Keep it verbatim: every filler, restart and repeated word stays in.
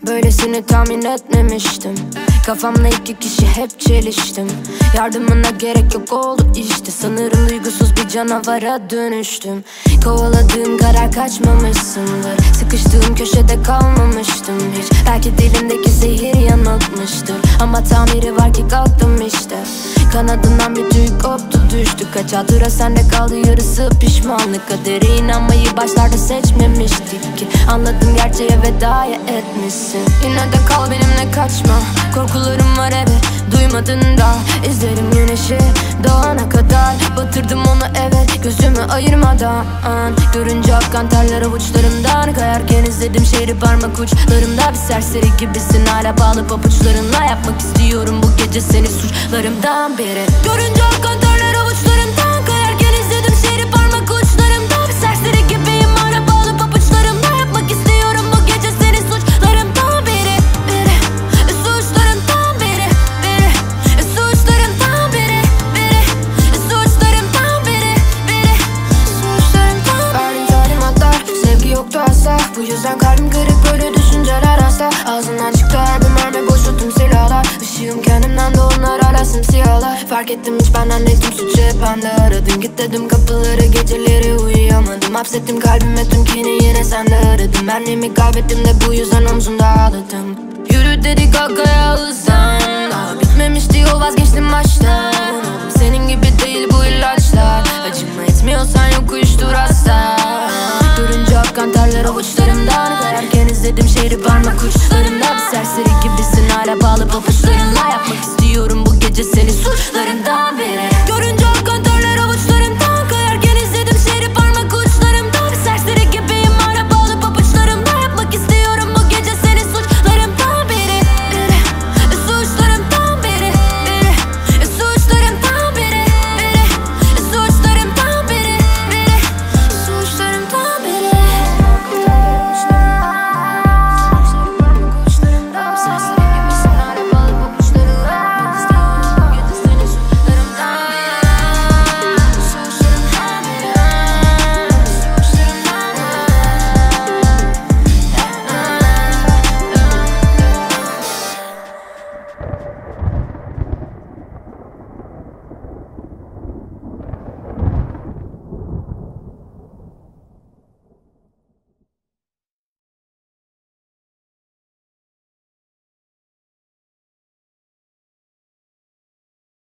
Böylesini tahmin etmemiştim. Kafamla iki kişi hep çeliştim. Yardımına gerek yok oldu işte. Sanırım duygusuz bir canavara dönüştüm. Kovaladığım karar kaçmamışsındır. Sıkıştığım köşede kalmamıştım hiç. Belki dilimdeki zehir yanıltmıştır. Ama tamiri var ki kalktım işte. Kanadından bir tüy koptu düştü. Kaç hatıra sende kaldı, yarısı pişmanlık. Kadere inanmayı başlarda seçmemiştik ki. Anladım, gerçeğe vedaya etmişsin. Yine de kal benimle, kaçma. Korkularım var evet, duymadın da. İzlerim güneşi doğana kadar. Batırdım onu evet, gözümü ayırmadan. Görünce akan terler avuçlarımdan. Kayarken izledim şehri parmak uçlarımda. Bir serseri gibisin hala bağlı pabuçlarınla. Yapmak istiyorum bu gece seni suçlarımdan beri. Görünce akan terler avuçlarımdan. Kayarken izledim şehri parmak uçlarımda. Bir serseri gibiyim hala bağlı pabuçlarımla. Yapmak istiyorum bu gece seni suçlarımdan beri. Biri suçlarımdan biri. Biri suçlarımdan biri. Biri suçlarımdan biri. Biri suçlarımdan biri. Verdiğin talimatlar, sevgi yoktu asla. Bu yüzden kalbim kırık, böyle düşünceler hasta. Ağzından çıktı her bir mermi, boşu tüm silahlar. Işığım kendimden de onlar hala simsiyahlar. Fark ettim hiç benden değildim, suçu hep bende aradım. Git dedim kapıları, geceleri uyuyamadım. Hapsettim kalbime tüm kini, yine sende aradım. Benliğimi kaybettim de bu yüzden omzumda ağladım. Yürü dedik arkaya hızlan. Daha bitmemişti yol, vazgeçtim baştan. Senin gibi değil bu ilaçlar. Acıma etmiyorsan yok, uyuştur hasta. Görünce akan terler avuçlarımdan. Kayarken izledim şehri parmak uçlarımda. Bir serseri gibisin hala bağlı pabuçlarınla. Yapmak istiyorum bu gece seni suçlarından.